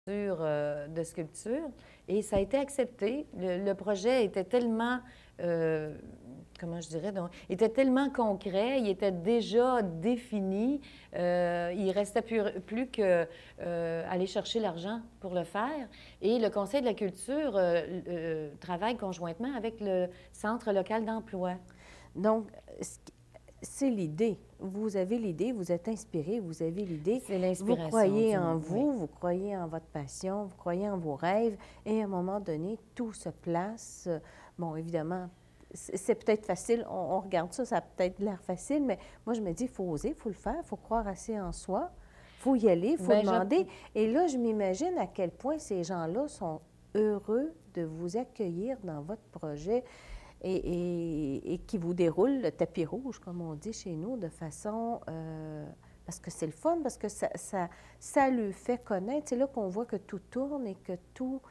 de sculpture et ça a été accepté. Le projet était tellement, comment je dirais, donc, était tellement concret, il était déjà défini, il restait plus que aller chercher l'argent pour le faire. Et le Conseil de la culture travaille conjointement avec le Centre local d'emploi. Donc, c'est l'idée. Vous avez l'idée, vous êtes inspiré, vous avez l'idée. C'est Vous l'inspiration. croyez en vous, Oui. vous croyez en votre passion, vous croyez en vos rêves, et à un moment donné, tout se place. Bon, évidemment, c'est peut-être facile, on regarde ça, ça a peut-être l'air facile, mais moi, je me dis, il faut oser, il faut le faire, il faut croire assez en soi, il faut y aller, il faut Bien, demander. Et là, je m'imagine à quel point ces gens-là sont heureux de vous accueillir dans votre projet et qui vous déroule le tapis rouge, comme on dit chez nous, de façon... parce que c'est le fun, parce que ça le fait connaître. C'est là qu'on voit que tout tourne et que toute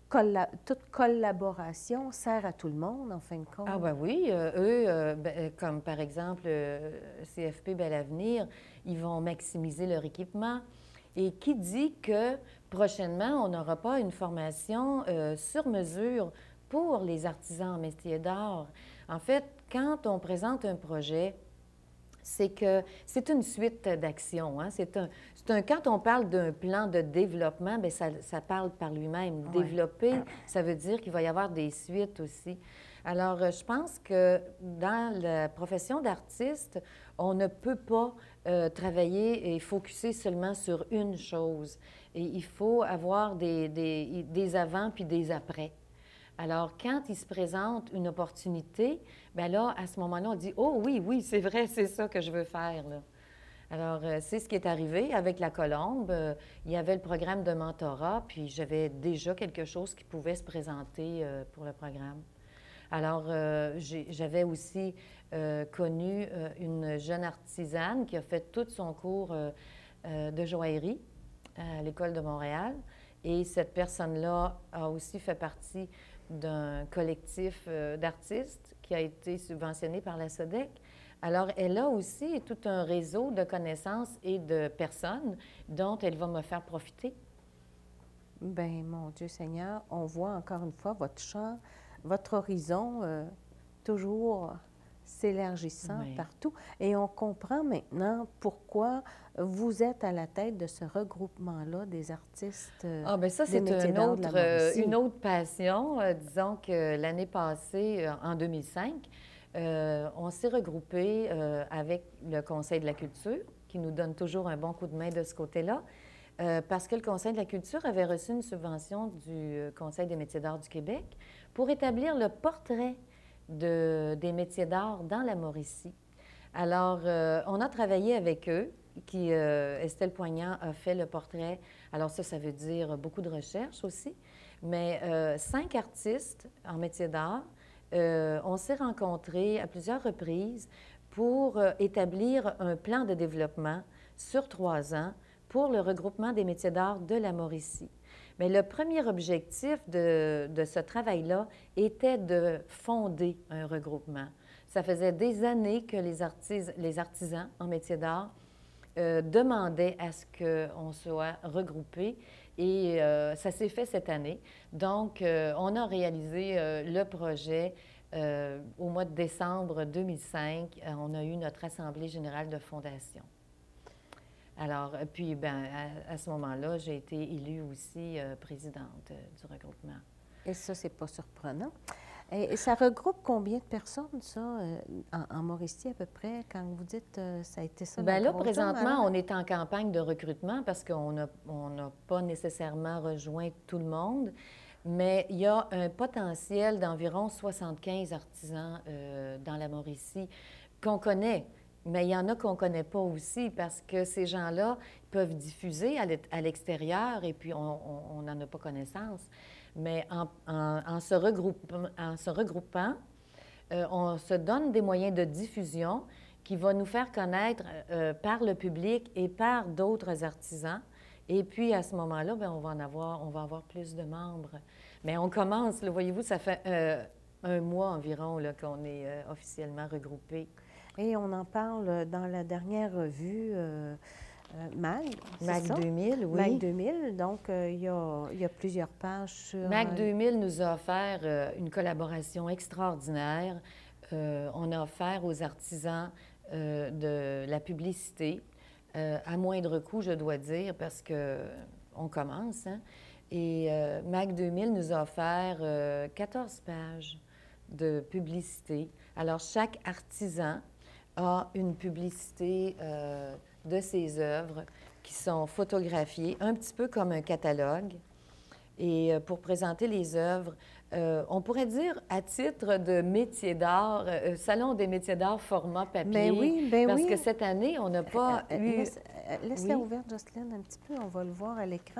collaboration sert à tout le monde, en fin de compte. Ah ben oui, eux, comme par exemple CFP Bel Avenir, ils vont maximiser leur équipement. Et qui dit que prochainement, on n'aura pas une formation sur mesure pour les artisans en métier d'art? En fait, quand on présente un projet, c'est que c'est une suite d'actions. Hein? Quand on parle d'un plan de développement, bien, ça parle par lui-même. Ouais. Développer, ça veut dire qu'il va y avoir des suites aussi. Alors, je pense que dans la profession d'artiste, on ne peut pas travailler et focuser seulement sur une chose. Et il faut avoir des avant puis des après. Alors, quand il se présente une opportunité, bien là, à ce moment-là, on dit « Oh oui, oui, c'est vrai, c'est ça que je veux faire. » là. Alors, c'est ce qui est arrivé avec la Colombe. Il y avait le programme de mentorat, puis j'avais déjà quelque chose qui pouvait se présenter pour le programme. Alors, j'avais aussi connu une jeune artisane qui a fait tout son cours de joaillerie à l'École de Montréal. Et cette personne-là a aussi fait partie d'un collectif d'artistes qui a été subventionné par la SODEC. Alors, elle a aussi tout un réseau de connaissances et de personnes dont elle va me faire profiter. Bien, mon Dieu Seigneur, on voit encore une fois votre champ, votre horizon toujours s'élargissant Oui. partout. Et on comprend maintenant pourquoi vous êtes à la tête de ce regroupement-là des artistes Ah, bien ça, des c'est métiers d'art de la Mauricie. une autre passion. Disons que l'année passée, en 2005, on s'est regroupé avec le Conseil de la culture, qui nous donne toujours un bon coup de main de ce côté-là, parce que le Conseil de la culture avait reçu une subvention du Conseil des métiers d'art du Québec pour établir le portrait des métiers d'art dans la Mauricie. Alors, on a travaillé avec eux, Estelle Poignant a fait le portrait. Alors ça veut dire beaucoup de recherche aussi. Mais 5 artistes en métier d'art, on s'est rencontrés à plusieurs reprises pour établir un plan de développement sur 3 ans pour le regroupement des métiers d'art de la Mauricie. Mais le premier objectif de ce travail-là était de fonder un regroupement. Ça faisait des années que les artisans en métier d'art demandaient à ce qu'on soit regroupés et ça s'est fait cette année. Donc, on a réalisé le projet au mois de décembre 2005. On a eu notre Assemblée générale de fondation. Alors, puis, ben, à ce moment-là, j'ai été élue aussi présidente du regroupement. Et ça, c'est pas surprenant. Et ça regroupe combien de personnes, ça, en Mauricie à peu près, quand vous dites ça a été ça? Bien là, présentement, on est en campagne de recrutement parce qu'on n'a pas nécessairement rejoint tout le monde, mais il y a un potentiel d'environ 75 artisans dans la Mauricie qu'on connaît. Mais il y en a qu'on ne connaît pas aussi parce que ces gens-là peuvent diffuser à l'extérieur et puis on n'en a pas connaissance. Mais en se regroupant, on se donne des moyens de diffusion qui vont nous faire connaître par le public et par d'autres artisans. Et puis, à ce moment-là, bien, on va avoir plus de membres. Mais on commence, voyez-vous, ça fait un mois environ qu'on est officiellement regroupés. Et on en parle dans la dernière revue MAG, c'est MAG ça? 2000, oui. MAG 2000, donc il y a plusieurs pages sur... MAG 2000 nous a offert une collaboration extraordinaire. On a offert aux artisans de la publicité, à moindre coût, je dois dire, parce qu'on commence, hein? Et MAG 2000 nous a offert 14 pages de publicité. Alors, chaque artisan a une publicité de ses œuvres qui sont photographiées, un petit peu comme un catalogue. Et pour présenter les œuvres, on pourrait dire à titre de métier d'art, Salon des métiers d'art format papier. Ben oui, ben parce oui. que cette année, on n'a pas eu... Laisse-la Oui. ouverte, Jocelyne, un petit peu, on va le voir à l'écran.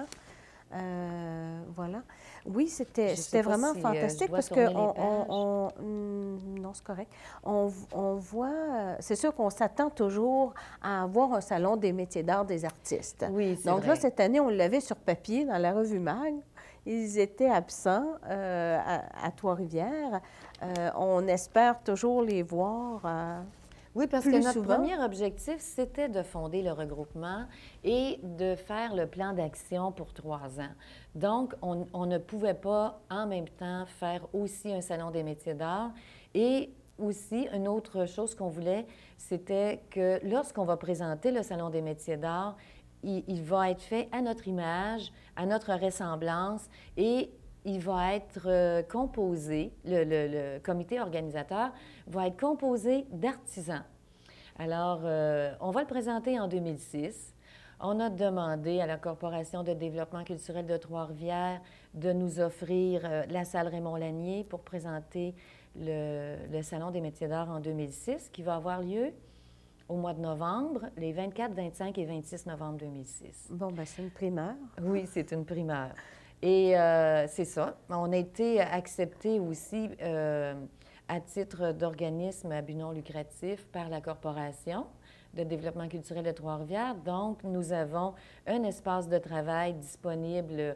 Voilà. Oui, c'était sais pas vraiment si, fantastique je dois parce que tourner les pages. non, c'est correct. On voit, c'est sûr qu'on s'attend toujours à avoir un salon des métiers d'art des artistes. Oui, c'est Donc vrai. là, cette année, on l'avait sur papier dans la revue MAG. Ils étaient absents à Trois-Rivières. On espère toujours les voir. Oui, parce plus que notre souvent. premier objectif, c'était de fonder le regroupement et de faire le plan d'action pour 3 ans. Donc, on ne pouvait pas en même temps faire aussi un salon des métiers d'art et aussi, une autre chose qu'on voulait, c'était que lorsqu'on va présenter le salon des métiers d'art, il va être fait à notre image, à notre ressemblance et il va être composé, le comité organisateur va être composé d'artisans. Alors, on va le présenter en 2006. On a demandé à la Corporation de développement culturel de Trois-Rivières de nous offrir la salle Raymond-Lanier pour présenter le Salon des métiers d'art en 2006, qui va avoir lieu au mois de novembre, les 24, 25 et 26 novembre 2006. Bon, bien, c'est une primeur. Oui, c'est une primeur. Et c'est ça. On a été accepté aussi à titre d'organisme à but non lucratif par la Corporation de développement culturel de Trois-Rivières. Donc, nous avons un espace de travail disponible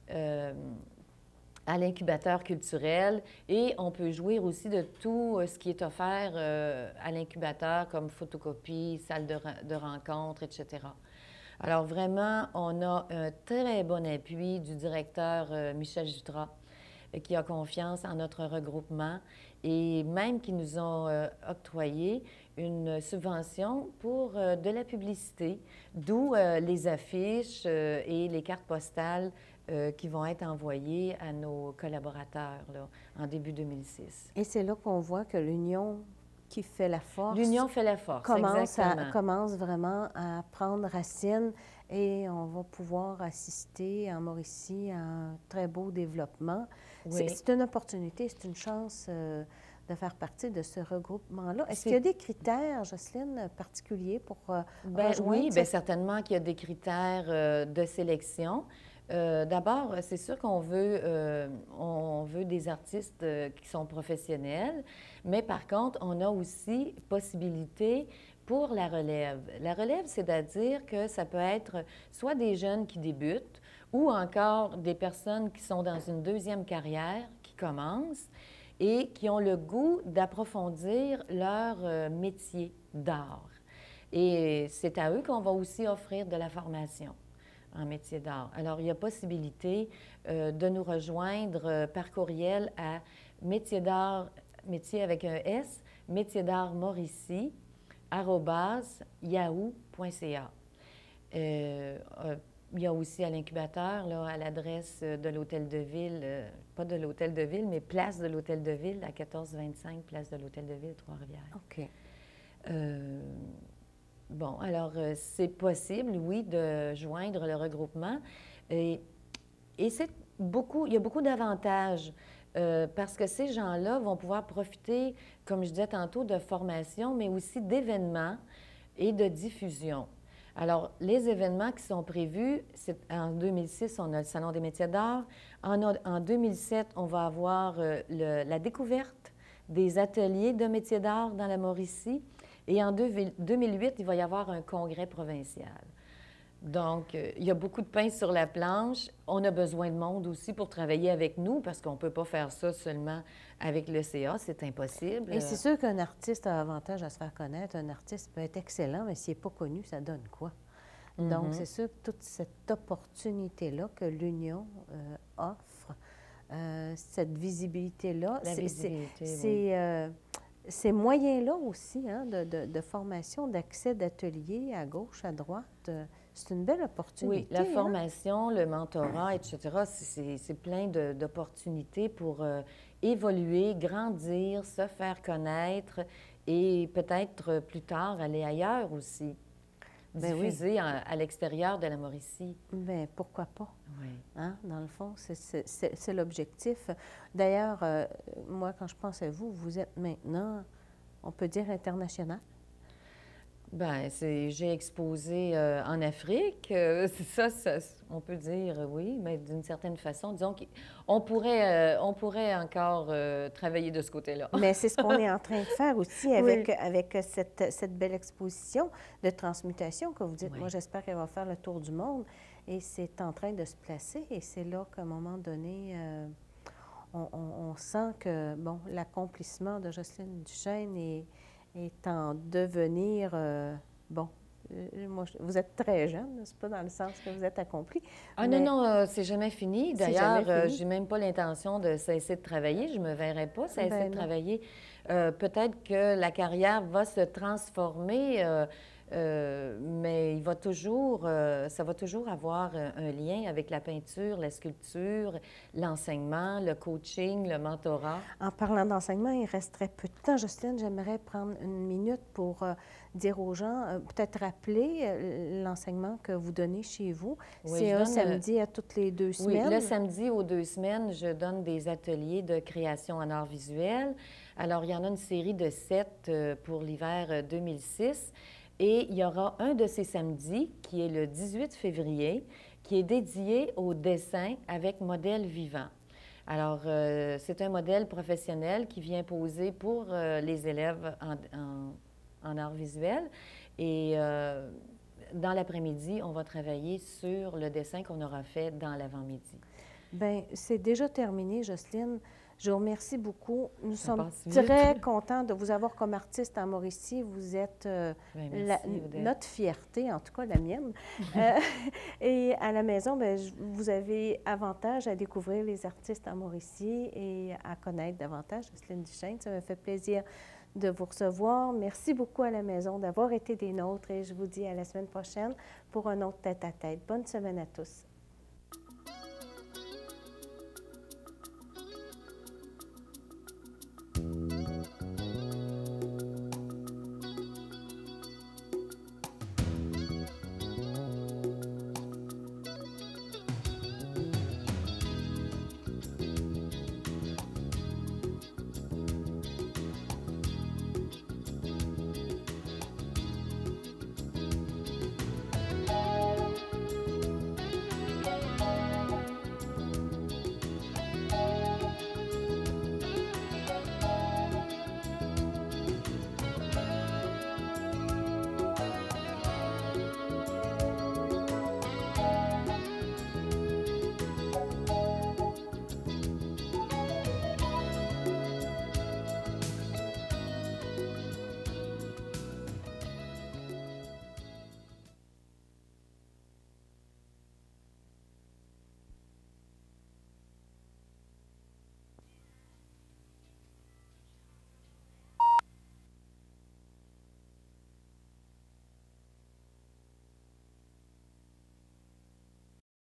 à l'incubateur culturel et on peut jouir aussi de tout ce qui est offert à l'incubateur comme photocopie, salle de rencontre, etc. Alors vraiment, on a un très bon appui du directeur Michel Jutras qui a confiance en notre regroupement et même qui nous ont octroyé une subvention pour de la publicité, d'où les affiches et les cartes postales qui vont être envoyées à nos collaborateurs là, en début 2006. Et c'est là qu'on voit que l'union qui fait la force. L'union fait la force, exactement. Commence vraiment à prendre racine et on va pouvoir assister en Mauricie à un très beau développement. Oui. C'est une opportunité, c'est une chance de faire partie de ce regroupement-là. Est-ce qu'il y a des critères, Jocelyne, particuliers pour rejoindre? Oui, bien certainement qu'il y a des critères de sélection. D'abord, c'est sûr qu'on veut des artistes qui sont professionnels, mais par contre, on a aussi possibilité pour la relève. La relève, c'est-à-dire que ça peut être soit des jeunes qui débutent ou encore des personnes qui sont dans une deuxième carrière, qui commencent et qui ont le goût d'approfondir leur métier d'art. Et c'est à eux qu'on va aussi offrir de la formation en métier d'art. Alors, il y a possibilité de nous rejoindre par courriel à métier d'art, métier avec un S, métier d'art Mauricie, @yahoo.ca. Il y a aussi à l'incubateur, là, à l'adresse de l'Hôtel de Ville, pas de l'Hôtel de Ville, mais place de l'Hôtel de Ville, à 1425 place de l'Hôtel de Ville, Trois-Rivières. OK. Bon, alors, c'est possible, oui, de joindre le regroupement. Et c'est beaucoup, il y a beaucoup d'avantages parce que ces gens-là vont pouvoir profiter, comme je disais tantôt, de formation, mais aussi d'événements et de diffusion. Alors, les événements qui sont prévus, en 2006, on a le Salon des métiers d'art. En 2007, on va avoir la découverte des ateliers de métiers d'art dans la Mauricie. Et en 2008, il va y avoir un congrès provincial. Donc, il y a beaucoup de pain sur la planche. On a besoin de monde aussi pour travailler avec nous parce qu'on ne peut pas faire ça seulement avec le CA, c'est impossible. Et c'est sûr qu'un artiste a avantage à se faire connaître. Un artiste peut être excellent, mais s'il n'est pas connu, ça donne quoi? Donc, c'est sûr que toute cette opportunité-là que l'Union offre, cette visibilité-là, La visibilité, oui. ces moyens-là aussi hein, de formation, d'accès d'ateliers à gauche, à droite, c'est une belle opportunité. Oui, la hein? formation, le mentorat, etc., c'est plein d'opportunités pour évoluer, grandir, se faire connaître et peut-être plus tard aller ailleurs aussi, Ben oui. diffuser à l'extérieur de la Mauricie. Bien, pourquoi pas? Oui. Hein? Dans le fond, c'est l'objectif. D'ailleurs, moi, quand je pense à vous, vous êtes maintenant, on peut dire, international. Bien, j'ai exposé en Afrique. On peut dire oui, mais d'une certaine façon, disons qu'on pourrait encore travailler de ce côté-là. Mais c'est ce qu'on est en train de faire aussi avec, avec cette belle exposition de transmutation que vous dites. Oui. Moi, j'espère qu'elle va faire le tour du monde et c'est en train de se placer. Et c'est là qu'à un moment donné, on sent que, bon, l'accomplissement de Jocelyne Duchesne est en devenir, bon, moi, vous êtes très jeune, c'est pas dans le sens que vous êtes accompli. Ah mais non, c'est jamais fini. C'est jamais D'ailleurs, fini. j'ai même pas l'intention de cesser de travailler. Je me verrai pas cesser Ben de non. travailler. Peut-être que la carrière va se transformer, mais ça va toujours avoir un lien avec la peinture, la sculpture, l'enseignement, le coaching, le mentorat. En parlant d'enseignement, il resterait peu de temps. Jocelyne, j'aimerais prendre une minute pour dire aux gens, peut-être rappeler l'enseignement que vous donnez chez vous. Oui, C'est je un donne, samedi à toutes les 2 Oui, semaines. le samedi aux 2 semaines, je donne des ateliers de création en art visuel. Alors, il y en a une série de 7 pour l'hiver 2006. Et il y aura un de ces samedis, qui est le 18 février, qui est dédié au dessin avec modèle vivant. Alors, c'est un modèle professionnel qui vient poser pour les élèves en art visuel. Et dans l'après-midi, on va travailler sur le dessin qu'on aura fait dans l'avant-midi. Bien, c'est déjà terminé, Jocelyne. Je vous remercie beaucoup. Nous Ça sommes passe vite. très contents de vous avoir comme artiste en Mauricie. Vous êtes Bien, merci, Odette. notre fierté, en tout cas la mienne. Et à la maison, bien, vous avez avantage à découvrir les artistes en Mauricie et à connaître davantage Jocelyne Duchesne. Ça me fait plaisir de vous recevoir. Merci beaucoup à la maison d'avoir été des nôtres et je vous dis à la semaine prochaine pour un autre tête-à-tête. Bonne semaine à tous.